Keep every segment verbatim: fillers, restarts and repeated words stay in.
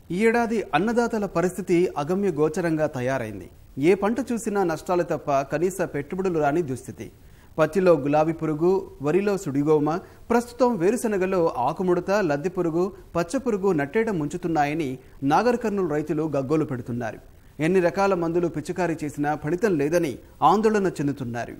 ఈ ఏడాది అన్నదాతల పరిస్థితి అగమ్య గోచరంగా తయారైంది. ఏ పంట చూసినా నష్టాలు తప్ప కనీస పెట్టుబడులు రాని దుస్థితి. పత్తిలో గులాబీ పురుగు, వరిలో సుడిగోమ, ప్రస్తుతం వేరుశనగలో ఆకుముడత, లద్దె పురుగు, పచ్చ పురుగు నట్టేట ముంచుతున్నాయని నాగర్ కర్నూలు రైతులు గగ్గోలు పెడుతున్నారు. ఎన్ని రకాల మందులు పిచికారీ చేసినా ఫలితం లేదని ఆందోళన చెందుతున్నారు.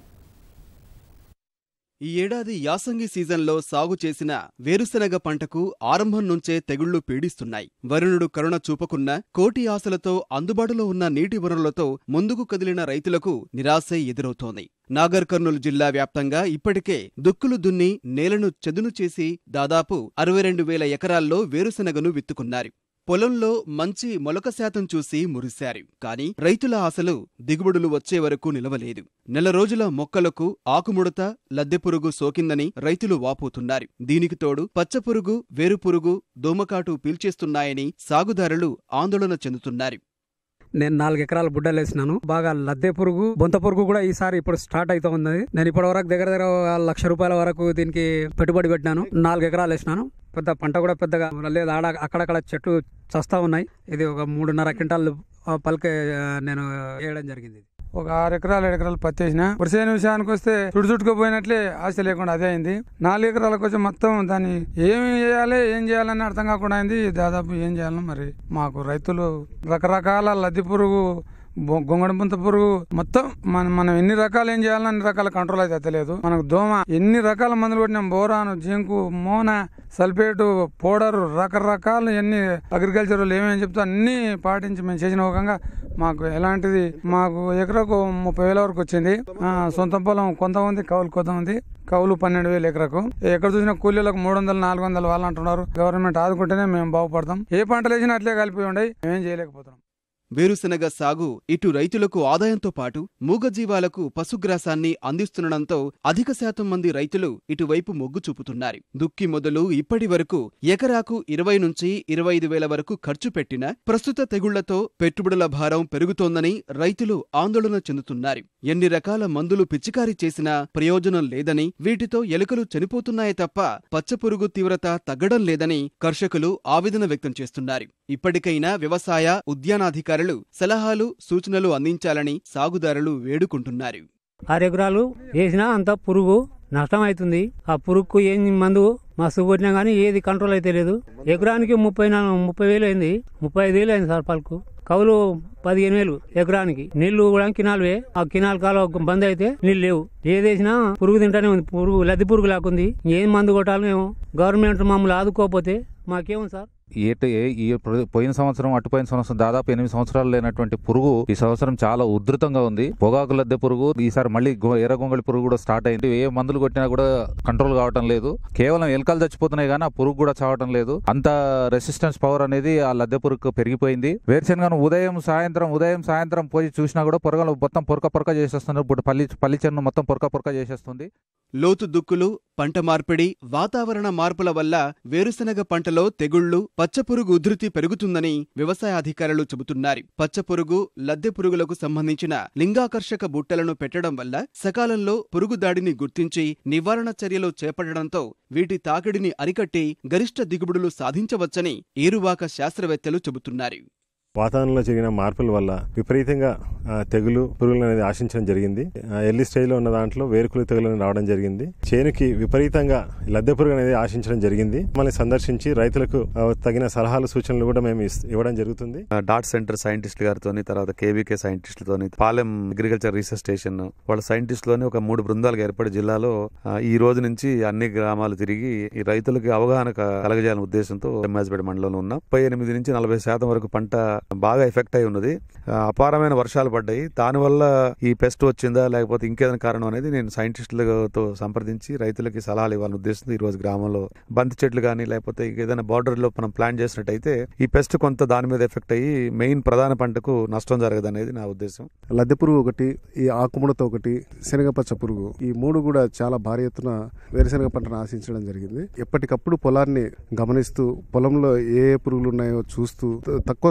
ఈ ఏడాది యాసంగి సీజన్లో సాగు చేసిన వేరుశనగ పంటకు ఆరంభం నుంచే తెగుళ్లు పీడిస్తున్నాయి. వరుణుడు కరుణ చూపకున్న కోటి ఆశలతో అందుబాటులో ఉన్న నీటి వనరులతో ముందుకు కదిలిన రైతులకు నిరాశే ఎదురవుతోంది. నాగర్ కర్నూలు జిల్లా వ్యాప్తంగా ఇప్పటికే దుక్కులు దున్ని నేలను చదును చేసి దాదాపు అరవై రెండు వేల ఎకరాల్లో వేరుశనగను విత్తుకున్నారు. పొలంలో మంచి మొలక శాతం చూసి మురిశారు. కానీ రైతుల ఆశలు దిగుబడులు వచ్చే వరకు నిలవలేదు. నెల రోజుల మొక్కలకు ఆకుముడత, లద్దెపురుగు సోకిందని రైతులు వాపోతున్నారు. దీనికి తోడు పచ్చపురుగు, వేరుపురుగు, దోమకాటు పీల్చేస్తున్నాయని సాగుదారులు ఆందోళన చెందుతున్నారు. నేను నాలుగు ఎకరాల బుడ్డలు వేసినాను. బాగా లద్దె పురుగు, బొంత పురుగు కూడా ఈసారి ఇప్పుడు స్టార్ట్ అవుతా ఉంది. నేను ఇప్పటి వరకు దగ్గర దగ్గర లక్ష రూపాయల వరకు దీనికి పెట్టుబడి పెట్టినాను. నాలుగు ఎకరాలు వేసినాను. పెద్ద పంట కూడా పెద్దగా లేదు. ఆడ అక్కడక్కడ చెట్లు చస్తా ఉన్నాయి. ఇది ఒక మూడున్నర క్వింటాల్ పలికే నేను వేయడం జరిగింది. ఒక ఆరు ఎకరాలు ఏడు ఎకరాలు పత్తి వేసిన. వరిసేను విషయానికి వస్తే చుట్టు చుట్టుకుపోయినట్లే ఆశ లేకుండా అదే అయింది. నాలుగు ఎకరాలకు వచ్చి మొత్తం దాన్ని ఏమి చేయాలి ఏం చేయాలని అర్థం కాకుండా అయింది. దాదాపు ఏం చేయాలని మరి మాకు రైతులు రకరకాల లద్దె పురుగు, గొంగడి పుంత పురుగు మొత్తం మనం మనం ఎన్ని రకాలు ఏం చేయాలని అన్ని రకాల కంట్రోల్ అయితే తెలియదు. మనకు దోమ ఎన్ని రకాల మందులు కొట్టినాం. బోరాను, జింకు, మోన, సల్ఫేటు, పౌడర్, రకరకాలు ఎన్ని అగ్రికల్చర్ ఏమేమి చెప్తా అన్ని పాటించి మేము చేసిన విధంగా మాకు ఎలాంటిది మాకు ఎకరకు ముప్పై వేల వరకు వచ్చింది. సొంత పొలం కొంత ఉంది, కౌలు కొంత ఉంది. కౌలు పన్నెండు వేలు ఎకరకు. ఎక్కడ చూసినా కూలీలకు మూడు వందలు నాలుగు వందలు వాళ్ళు అంటున్నారు. గవర్నమెంట్ ఆదుకుంటేనే మేము బాగుపడతాం. ఏ పంటలు వేసినా అట్లే కలిపి ఉండే మేమేం చేయలేకపోతున్నాం. వేరుశనగ సాగు ఇటు రైతులకు ఆదాయంతో పాటు మూగజీవాలకు పశుగ్రాసాన్ని అందిస్తుండటంతో అధిక శాతం మంది రైతులు ఇటువైపు మొగ్గు చూపుతున్నారు. దుక్కి మొదలు ఇప్పటి వరకు ఎకరాకు ఇరవై నుంచి ఇరవై ఐదు వేల వరకు ఖర్చు పెట్టినా ప్రస్తుత తెగుళ్లతో పెట్టుబడుల భారం పెరుగుతోందని రైతులు ఆందోళన చెందుతున్నారు. ఎన్ని రకాల మందులు పిచికారీ చేసినా ప్రయోజనం లేదని, వీటితో ఎలుకలు చనిపోతున్నాయే తప్ప పచ్చపురుగు తీవ్రత తగ్గడం లేదని కర్షకులు ఆవేదన వ్యక్తం చేస్తున్నారు. ఇప్పటికైనా వ్యవసాయ, ఉద్యానాధికారులు సలహాలు, సూచనలు అందించాలని సాగుదారులు వేడుకుంటున్నారు. ఆరు ఎకరాలు వేసినా అంత పురుగు నష్టం అవుతుంది. ఆ పురుగుకు ఏం మందు మస్తు కొట్టినా గానీ ఏది కంట్రోల్ అయితే లేదు. ఎకరానికి ముప్పై నాలుగు ముప్పై వేలు అయింది. ముప్పై ఐదు వేలు అయింది సార్ పలుకు. కౌలు పదిహేను వేలు ఎకరానికి. నీళ్లు కూడా కినాల్వే. ఆ కినాల్ కాలువ బంద్ అయితే నీళ్ళు లేవు. ఏదేసినా పురుగు తింటానే ఉంది. పురుగు లద్దె పురుగు లాకుంది. ఏం మందు కొట్టాలో ఏమో. గవర్నమెంట్ మమ్మల్ని ఆదుకోకపోతే మాకేమో సార్. ఏట ఈ పోయిన సంవత్సరం అటుపోయిన సంవత్సరం దాదాపు ఎనిమిది సంవత్సరాలు లేనటువంటి పురుగు ఈ సంవత్సరం చాలా ఉధృతంగా ఉంది. పొగాకు లద్దె పురుగు, ఈసారి మళ్ళీ ఎర్ర గొంగళి పురుగు కూడా స్టార్ట్ అయింది. ఏ మందులు కొట్టినా కూడా కంట్రోల్ కావటం లేదు. కేవలం ఎలకలు చచ్చిపోతున్నాయి కానీ ఆ పురుగు కూడా చావటం లేదు. అంత రెసిస్టెన్స్ పవర్ అనేది ఆ లద్దె పురుగు పెరిగిపోయింది. వేరుశనగను ఉదయం సాయంత్రం ఉదయం సాయంత్రం పోయి చూసినా కూడా పొరగలు మొత్తం పొరక పొరక చేసేస్తున్నారు. ఇప్పుడు పల్లి పల్లి చెన్ను మొత్తం పొరక పొరక చేసేస్తుంది. లోతు దుక్కులు, పంట మార్పిడి, వాతావరణ మార్పుల వల్ల వేరుశనగ పంటలో తెగుళ్లు, పచ్చపురుగు ఉధృతి పెరుగుతుందని వ్యవసాయాధికారులు చెబుతున్నారు. పచ్చపురుగు, లద్దె పురుగులకు సంబంధించిన లింగాకర్షక బుట్టలను పెట్టడం వల్ల సకాలంలో పురుగు దాడిని గుర్తించి నివారణ చర్యలు చేపట్టడంతో వీటి తాకిడిని అరికట్టి గరిష్ట దిగుబడులు సాధించవచ్చని ఏరువాక శాస్త్రవేత్తలు చెబుతున్నారు. వాతావరణంలో జరిగిన మార్పుల వల్ల విపరీతంగా తెగులు, పురుగులు అనేది ఆశించడం జరిగింది. ఎర్లీ స్టేజ్ లో ఉన్న దాంట్లో వేరుకులు తెగులు రావడం జరిగింది. చేనుకి విపరీతంగా లద్దె పురుగు అనేది ఆశించడం జరిగింది. మమ్మల్ని సందర్శించి రైతులకు తగిన సలహాలు, సూచనలు కూడా మేము ఇవ్వడం జరుగుతుంది. డాట్ సెంటర్ సైంటిస్టుల గారితో, తర్వాత కేవీకే సైంటిస్టులతో, పాలెం అగ్రికల్చర్ రీసెర్చ్ స్టేషన్ వాళ్ళ సైంటిస్టులని ఒక మూడు బృందాలుగా ఏర్పడి జిల్లాలో ఈ రోజు నుంచి అన్ని గ్రామాలు తిరిగి ఈ రైతులకు అవగాహన కలగజేయాలనే ఉద్దేశంతో ఎమ్మాజ్పేట మండలంలో ఉన్నాం. ముప్పై ఎనిమిది నుంచి నలభై శాతం వరకు పంట బాగా ఎఫెక్ట్ అయి ఉన్నది. అపారమైన వర్షాలు పడ్డాయి. దానివల్ల ఈ పెస్ట్ వచ్చిందా లేకపోతే ఇంకేదైనా కారణం అనేది నేను సైంటిస్టులతో సంప్రదించి రైతులకి సలహాలు ఇవ్వాలని ఉద్దేశంతో ఈ రోజు గ్రామంలో బంతి చెట్లు కానీ లేకపోతే ఏదైనా బార్డర్ లో మనం ప్లాన్ చేసినట్టయితే ఈ పెస్ట్ కొంత దాని మీద ఎఫెక్ట్ అయ్యి మెయిన్ ప్రధాన పంటకు నష్టం జరగదు అనేది నా ఉద్దేశం. లద్దె పురుగు ఒకటి, ఈ ఆకుముడత ఒకటి, శనగపచ్చ పురుగు, ఈ మూడు కూడా చాలా భారీ ఎత్తున వేరుశనగ పంటను ఆశించడం జరిగింది. ఎప్పటికప్పుడు పొలాన్ని గమనిస్తూ పొలంలో ఏ ఏ పురుగులు ఉన్నాయో చూస్తూ తక్కువ స్థాయిలో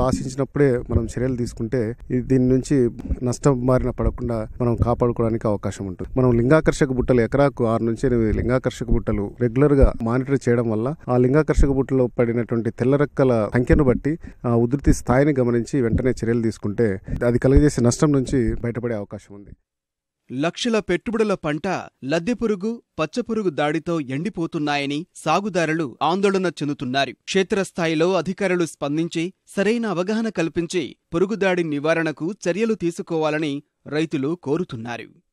ఆశించినప్పుడే మనం చర్యలు తీసుకుంటే దీని నుంచి నష్టం బారిన పడకుండా మనం కాపాడుకోవడానికి అవకాశం ఉంటుంది. మనం లింగాకర్షక బుట్టలు ఎకరాకు ఆరు నుంచి ఎనిమిది లింగాకర్షక బుట్టలు రెగ్యులర్ గా మానిటర్ చేయడం వల్ల ఆ లింగాకర్షక బుట్టలో పడినటువంటి తెల్లరెక్కల సంఖ్యను బట్టి ఆ ఉధృతి స్థాయిని గమనించి వెంటనే చర్యలు తీసుకుంటే అది కలిగజేసే నష్టం నుంచి బయటపడే అవకాశం ఉంది. లక్షల పెట్టుబడుల పంట లద్దెపురుగు, పచ్చపురుగు దాడితో ఎండిపోతున్నాయని సాగుదారులు ఆందోళన చెందుతున్నారు. క్షేత్రస్థాయిలో అధికారులు స్పందించి సరైన అవగాహన కల్పించి పురుగుదాడి నివారణకు చర్యలు తీసుకోవాలని రైతులు కోరుతున్నారు.